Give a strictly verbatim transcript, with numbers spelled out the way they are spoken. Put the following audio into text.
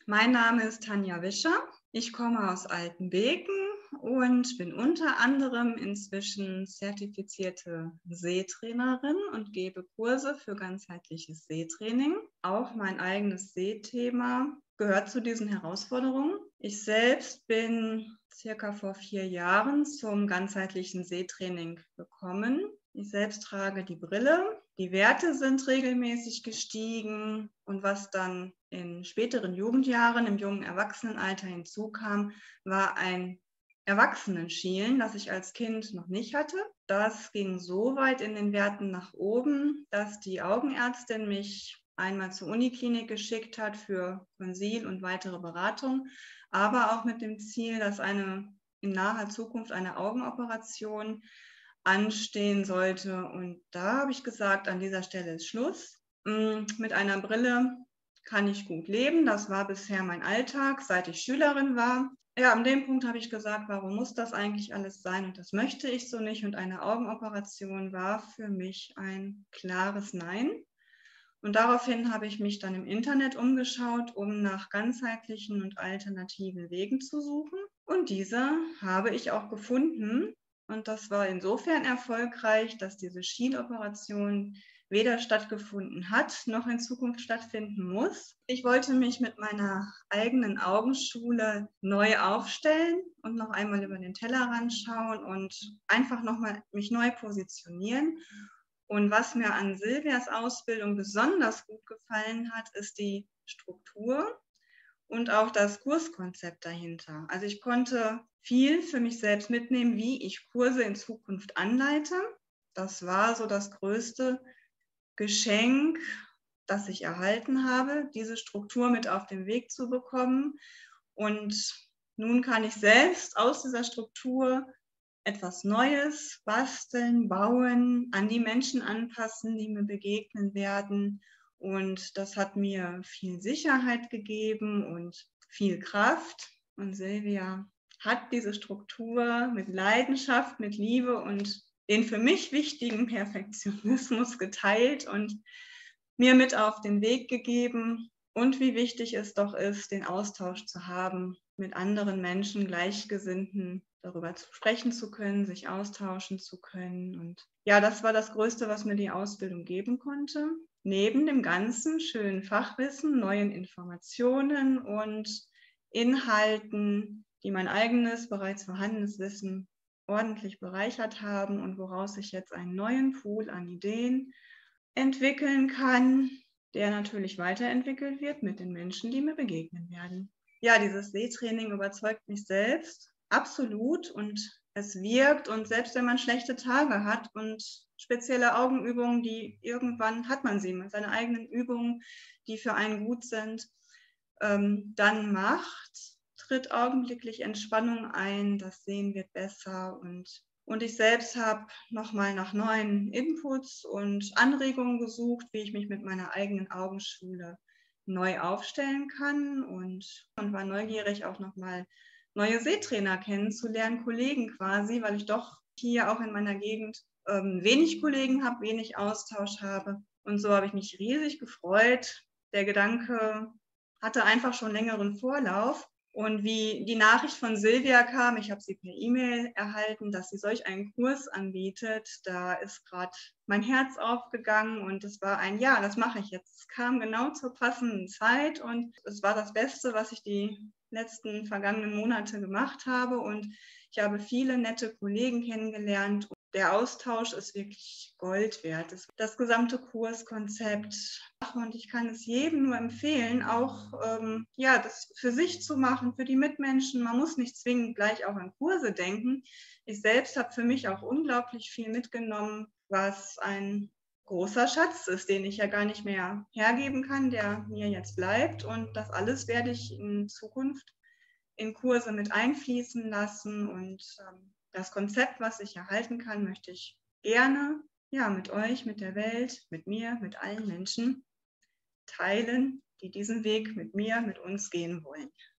Mein Name ist Tanja Wischer. Ich komme aus Altenbeken und bin unter anderem inzwischen zertifizierte Sehtrainerin und gebe Kurse für ganzheitliches Sehtraining. Auch mein eigenes Sehthema gehört zu diesen Herausforderungen. Ich selbst bin circa vor vier Jahren zum ganzheitlichen Sehtraining gekommen. Ich selbst trage die Brille. Die Werte sind regelmäßig gestiegen und was dann in späteren Jugendjahren, im jungen Erwachsenenalter hinzukam, war ein Erwachsenenschielen, das ich als Kind noch nicht hatte. Das ging so weit in den Werten nach oben, dass die Augenärztin mich einmal zur Uniklinik geschickt hat für Konsil und weitere Beratung, aber auch mit dem Ziel, dass eine in naher Zukunft eine Augenoperation anstehen sollte. Und da habe ich gesagt, an dieser Stelle ist Schluss. Mit einer Brille kann ich gut leben. Das war bisher mein Alltag, seit ich Schülerin war. Ja, an dem Punkt habe ich gesagt, warum muss das eigentlich alles sein? Und das möchte ich so nicht. Und eine Augenoperation war für mich ein klares Nein. Und daraufhin habe ich mich dann im Internet umgeschaut, um nach ganzheitlichen und alternativen Wegen zu suchen. Und diese habe ich auch gefunden. Und das war insofern erfolgreich, dass diese Schieloperation weder stattgefunden hat, noch in Zukunft stattfinden muss. Ich wollte mich mit meiner eigenen Augenschule neu aufstellen und noch einmal über den Tellerrand schauen und einfach nochmal mich neu positionieren. Und was mir an Silvias Ausbildung besonders gut gefallen hat, ist die Struktur und auch das Kurskonzept dahinter. Also ich konnte viel für mich selbst mitnehmen, wie ich Kurse in Zukunft anleite. Das war so das größte Geschenk, das ich erhalten habe, diese Struktur mit auf den Weg zu bekommen. Und nun kann ich selbst aus dieser Struktur etwas Neues basteln, bauen, an die Menschen anpassen, die mir begegnen werden. Und das hat mir viel Sicherheit gegeben und viel Kraft. Und Silvia hat diese Struktur mit Leidenschaft, mit Liebe und den für mich wichtigen Perfektionismus geteilt und mir mit auf den Weg gegeben. Und wie wichtig es doch ist, den Austausch zu haben, mit anderen Menschen, Gleichgesinnten, darüber zu sprechen zu können, sich austauschen zu können. Und ja, das war das Größte, was mir die Ausbildung geben konnte. Neben dem ganzen schönen Fachwissen, neuen Informationen und Inhalten, die mein eigenes, bereits vorhandenes Wissen ordentlich bereichert haben und woraus ich jetzt einen neuen Pool an Ideen entwickeln kann, der natürlich weiterentwickelt wird mit den Menschen, die mir begegnen werden. Ja, dieses Sehtraining überzeugt mich selbst absolut und es wirkt, und selbst wenn man schlechte Tage hat und spezielle Augenübungen, die irgendwann hat man sie, seine eigenen Übungen, die für einen gut sind, ähm, dann macht, tritt augenblicklich Entspannung ein, das Sehen wird besser und Und ich selbst habe nochmal nach neuen Inputs und Anregungen gesucht, wie ich mich mit meiner eigenen Augenschule neu aufstellen kann und, und war neugierig, auch nochmal neue Sehtrainer kennenzulernen, Kollegen quasi, weil ich doch hier auch in meiner Gegend ähm, wenig Kollegen habe, wenig Austausch habe. Und so habe ich mich riesig gefreut. Der Gedanke hatte einfach schon längeren Vorlauf. Und wie die Nachricht von Silvia kam, ich habe sie per E-Mail erhalten, dass sie solch einen Kurs anbietet, da ist gerade mein Herz aufgegangen und es war ein, ja, das mache ich jetzt. Es kam genau zur passenden Zeit und es war das Beste, was ich die letzten vergangenen Monate gemacht habe und ich habe viele nette Kollegen kennengelernt. Der Austausch ist wirklich Gold wert. Das gesamte Kurskonzept. Und ich kann es jedem nur empfehlen, auch ähm, ja, das für sich zu machen, für die Mitmenschen. Man muss nicht zwingend gleich auch an Kurse denken. Ich selbst habe für mich auch unglaublich viel mitgenommen, was ein großer Schatz ist, den ich ja gar nicht mehr hergeben kann, der mir jetzt bleibt. Und das alles werde ich in Zukunft in Kurse mit einfließen lassen. Und ähm, das Konzept, was ich erhalten kann, möchte ich gerne ja, mit euch, mit der Welt, mit mir, mit allen Menschen teilen, die diesen Weg mit mir, mit uns gehen wollen.